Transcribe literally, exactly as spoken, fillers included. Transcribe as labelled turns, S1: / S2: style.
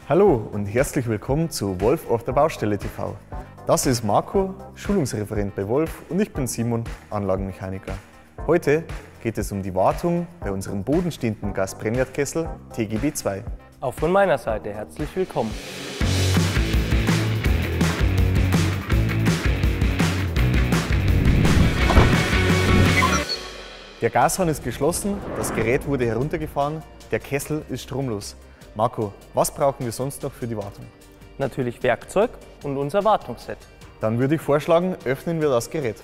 S1: Hallo und herzlich willkommen zu Wolf auf der Baustelle T V. Das ist Marco, Schulungsreferent bei Wolf, und ich bin Simon, Anlagenmechaniker. Heute geht es um die Wartung bei unserem bodenstehenden Gasbrennwertkessel T G B zwei.
S2: Auch von meiner Seite herzlich willkommen.
S1: Der Gashahn ist geschlossen, das Gerät wurde heruntergefahren, der Kessel ist stromlos. Marco, was brauchen wir sonst noch für die Wartung?
S2: Natürlich Werkzeug und unser Wartungsset.
S1: Dann würde ich vorschlagen, öffnen wir das Gerät.